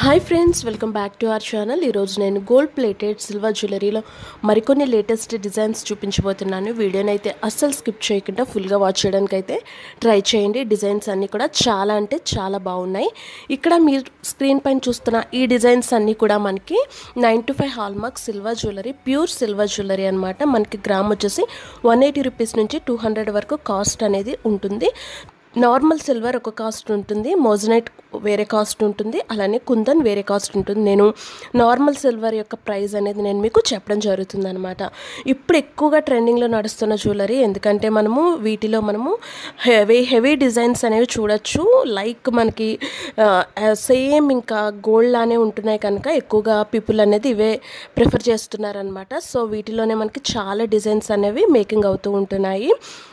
Hi friends, welcome back to our channel. ఈరోజు నేను gold plated silver జ్యువెలరీలో మరికొన్ని latest designs చూపించబోతున్నాను. వీడియోని అయితే అస్సలు స్కిప్ చేయకుండా ఫుల్గా వాచ్ చేయడానికి అయితే ట్రై చేయండి. డిజైన్స్ అన్నీ కూడా చాలా అంటే చాలా బాగున్నాయి. ఇక్కడ మీరు స్క్రీన్ పైన చూస్తున్న ఈ డిజైన్స్ అన్నీ కూడా మనకి 925 hallmark silver jewellery, pure silver jewellery అనమాట. మనకి గ్రామ్ వచ్చేసి 180 రూపీస్ నుంచి 200 వరకు కాస్ట్ అనేది ఉంటుంది. నార్మల్ సిల్వర్ ఒక కాస్ట్ ఉంటుంది, మోజనైట్ వేరే కాస్ట్ ఉంటుంది, అలానే కుందన్ వేరే కాస్ట్ ఉంటుంది. నేను నార్మల్ సిల్వర్ యొక్క ప్రైస్ అనేది నేను మీకు చెప్పడం జరుగుతుంది అనమాట. ఇప్పుడు ఎక్కువగా ట్రెండింగ్లో నడుస్తున్న జ్యువెలరీ, ఎందుకంటే వీటిలో మనము హెవీ డిజైన్స్ అనేవి చూడొచ్చు. లైక్ మనకి సేమ్ ఇంకా గోల్డ్ లానే ఉంటున్నాయి కనుక ఎక్కువగా పీపుల్ అనేది ఇవే ప్రిఫర్ చేస్తున్నారనమాట. సో వీటిలోనే మనకి చాలా డిజైన్స్ అనేవి మేకింగ్ అవుతూ ఉంటున్నాయి.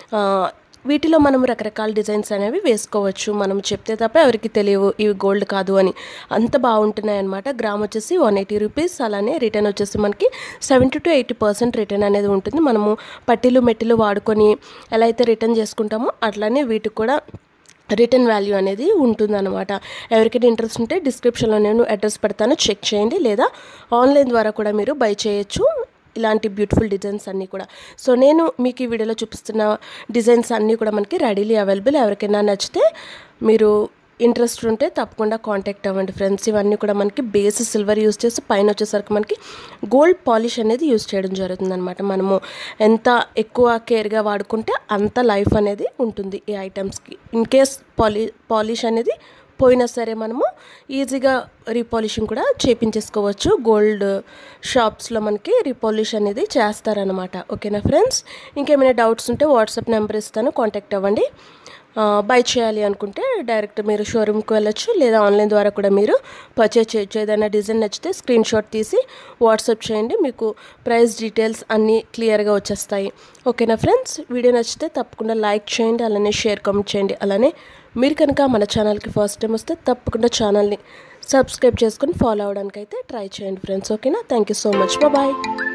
వీటిలో మనం రకరకాల డిజైన్స్ అనేవి వేసుకోవచ్చు. మనం చెప్తే తప్ప ఎవరికి తెలియవు ఇవి గోల్డ్ కాదు అని, అంత బాగుంటున్నాయి అనమాట. గ్రామ్ వచ్చేసి 180 రూపీస్. అలానే రిటర్న్ వచ్చేసి మనకి 70 to 80% రిటర్న్ అనేది ఉంటుంది. మనము పట్టీలు మెట్టిలు వాడుకొని ఎలా అయితే రిటర్న్ చేసుకుంటామో అట్లానే వీటికి కూడా రిటర్న్ వాల్యూ అనేది ఉంటుందన్నమాట. ఎవరికైనా ఇంట్రెస్ట్ ఉంటే డిస్క్రిప్షన్లో నేను అడ్రస్ పెడతాను, చెక్ చేయండి. లేదా ఆన్లైన్ ద్వారా కూడా మీరు బై చేయొచ్చు ఇలాంటి బ్యూటిఫుల్ డిజైన్స్ అన్నీ కూడా. సో నేను మీకు ఈ వీడియోలో చూపిస్తున్న డిజైన్స్ అన్నీ కూడా మనకి రెడీలీ అవైలబుల్. ఎవరికైనా నచ్చితే మీరు ఇంట్రెస్ట్ ఉంటే తప్పకుండా కాంటాక్ట్ అవ్వండి ఫ్రెండ్స్. ఇవన్నీ కూడా మనకి బేస్ సిల్వర్ యూజ్ చేసి పైన వచ్చేసరికి మనకి గోల్డ్ పాలిష్ అనేది యూజ్ చేయడం జరుగుతుంది అనమాట. మనము ఎంత ఎక్కువ కేర్గా వాడుకుంటే అంత లైఫ్ అనేది ఉంటుంది ఈ ఐటమ్స్కి. ఇన్ కేస్ పాలిష్ అనేది పోయినా సరే మనము ఈజీగా రీపాలిషింగ్ కూడా చేపించేసుకోవచ్చు. గోల్డ్ షాప్స్లో మనకి రీపాలిష్ అనేది చేస్తారనమాట. ఓకేనా ఫ్రెండ్స్, ఇంకేమైనా డౌట్స్ ఉంటే వాట్సాప్ నెంబర్ ఇస్తాను, కాంటాక్ట్ అవ్వండి. బై చేయాలి అనుకుంటే డైరెక్ట్ మీరు షోరూమ్కి వెళ్ళొచ్చు, లేదా ఆన్లైన్ ద్వారా కూడా మీరు పర్చేజ్ చేయొచ్చు. ఏదైనా డిజైన్ నచ్చితే స్క్రీన్ షాట్ తీసి వాట్సాప్ చేయండి, మీకు ప్రైస్ డీటెయిల్స్ అన్నీ క్లియర్గా వచ్చేస్తాయి. ఓకేనా ఫ్రెండ్స్, వీడియో నచ్చితే తప్పకుండా లైక్ చేయండి, అలానే షేర్ కామెంట్ చేయండి. అలానే మీరు కనుక మన ఛానల్కి ఫస్ట్ టైం వస్తే తప్పకుండా ఛానల్ని సబ్స్క్రైబ్ చేసుకొని ఫాలో అవడానికి అయితే ట్రై చేయండి ఫ్రెండ్స్. ఓకేనా, thank you so much, bye.